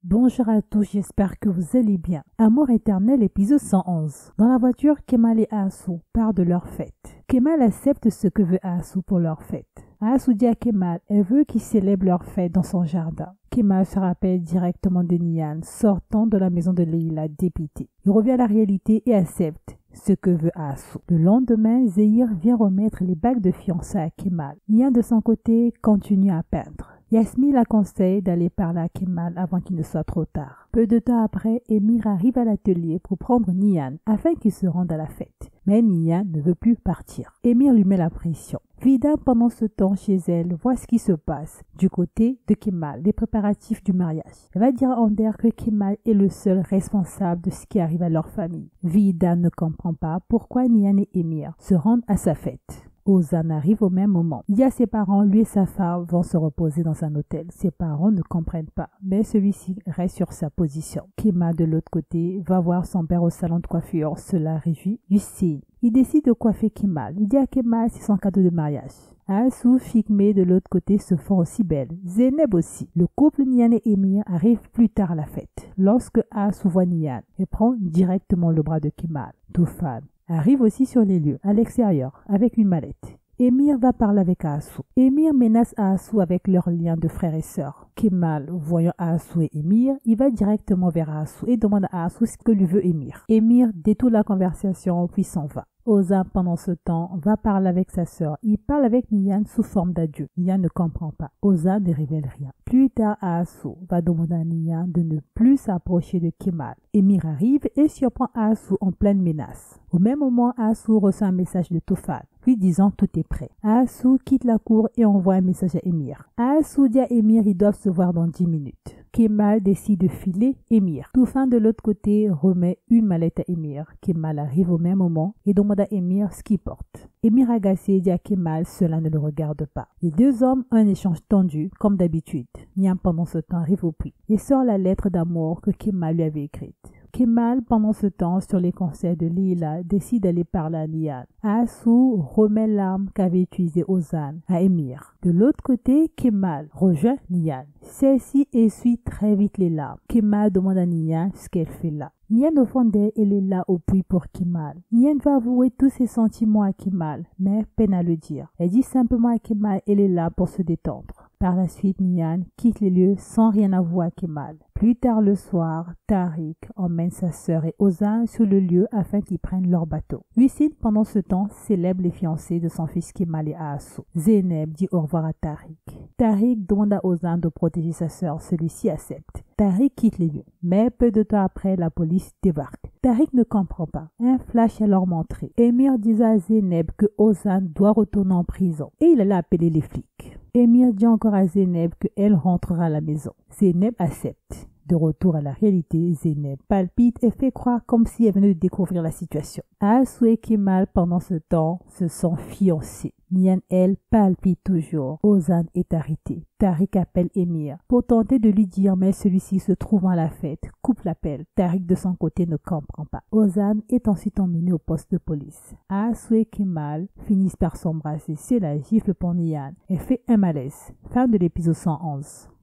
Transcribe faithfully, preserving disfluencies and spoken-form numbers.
Bonjour à tous, j'espère que vous allez bien. Amour éternel, épisode cent onze. Dans la voiture, Kemal et Ahsou partent de leur fête. Kemal accepte ce que veut Ahsou pour leur fête. Ahsou dit à Kemal, elle veut qu'il célèbre leur fête dans son jardin. Kemal se rappelle directement de Nihan, sortant de la maison de Leila, dépité. Il revient à la réalité et accepte ce que veut Ahsou. Le lendemain, Zéhir vient remettre les bagues de fiançailles à Kemal. Nihan, de son côté, continue à peindre. Yasmine la conseille d'aller parler à Kemal avant qu'il ne soit trop tard. Peu de temps après, Émir arrive à l'atelier pour prendre Nihan afin qu'il se rende à la fête. Mais Nihan ne veut plus partir. Émir lui met la pression. Vida, pendant ce temps chez elle, voit ce qui se passe du côté de Kemal, les préparatifs du mariage. Elle va dire à Ander que Kemal est le seul responsable de ce qui arrive à leur famille. Vida ne comprend pas pourquoi Nihan et Émir se rendent à sa fête. Ozan arrive au même moment. Il y a ses parents, lui et sa femme vont se reposer dans un hôtel. Ses parents ne comprennent pas, mais celui-ci reste sur sa position. Kemal, de l'autre côté, va voir son père au salon de coiffure. Cela réjouit Hussein. Il décide de coiffer Kemal. Il dit à Kemal c'est son cadeau de mariage. Ahsou, Fikmé de l'autre côté se font aussi belles. Zeynep aussi. Le couple Nihan et Émir arrive plus tard à la fête. Lorsque Ahsou voit Nihan, elle prend directement le bras de Kemal. Toufan arrive aussi sur les lieux, à l'extérieur, avec une mallette. Émir va parler avec Ahsou. Émir menace Ahsou avec leur lien de frère et sœur. Kemal, voyant Ahsou et Émir, il va directement vers Ahsou et demande à Ahsou ce que lui veut Émir. Émir détourne la conversation puis s'en va. Ozan, pendant ce temps, va parler avec sa sœur. Il parle avec Nihan sous forme d'adieu. Nihan ne comprend pas. Ozan ne révèle rien. Plus tard, Ahsou va demander à Nihan de ne plus s'approcher de Kemal. Émir arrive et surprend Ahsou en pleine menace. Au même moment, Ahsou reçoit un message de Toufan, lui disant tout est prêt. Ahsou quitte la cour et envoie un message à Émir. Ahsou dit à Émir ils doivent se voir dans dix minutes. Kemal décide de filer Émir. Toufan, de l'autre côté, remet une mallette à Émir. Kemal arrive au même moment et demande à Émir ce qu'il porte. Émir, agacé, dit à Kemal cela ne le regarde pas. Les deux hommes ont un échange tendu comme d'habitude. Nihan, pendant ce temps, arrive au puits et sort la lettre d'amour que Kemal lui avait écrite. Kemal, pendant ce temps, sur les conseils de Leila, décide d'aller parler à Nihan. Ahsou remet l'arme qu'avait utilisée Ozan à Émir. De l'autre côté, Kemal rejoint Nihan. Celle-ci essuie très vite les larmes. Kemal demande à Nihan ce qu'elle fait là. Nihan au fond d'elle, elle est là au puits pour Kemal. Nihan va avouer tous ses sentiments à Kemal, mais peine à le dire. Elle dit simplement à Kemal elle est là pour se détendre. Par la suite, Nihan quitte les lieux sans rien avouer à Kemal. Plus tard le soir, Tariq emmène sa sœur et Ozan sur le lieu afin qu'ils prennent leur bateau. Hussein, pendant ce temps, célèbre les fiancés de son fils Kemal et Ahsou. Zeynep dit au revoir à Tariq. Tariq demande à Ozan de protéger sa sœur, celui-ci accepte. Tariq quitte les lieux, mais peu de temps après, la police débarque. Tariq ne comprend pas. Un flash est alors montré. Émir dit à Zeynep que Ozan doit retourner en prison et il allait appeler les flics. Émir dit encore à Zeynep qu'elle rentrera à la maison. Zeynep accepte. De retour à la réalité, Zeynep palpite et fait croire comme si elle venait de découvrir la situation. Ahsou et Kemal, pendant ce temps, se sont fiancés. Nihan, elle, palpite toujours. Ozan est arrêté. Tariq appelle Émir pour tenter de lui dire, mais celui-ci se trouvant à la fête, coupe l'appel. Tariq, de son côté, ne comprend pas. Ozan est ensuite emmené au poste de police. Ahsou et Kemal finissent par s'embrasser. C'est la gifle pour Nihan. Elle fait un malaise. Fin de l'épisode cent onze.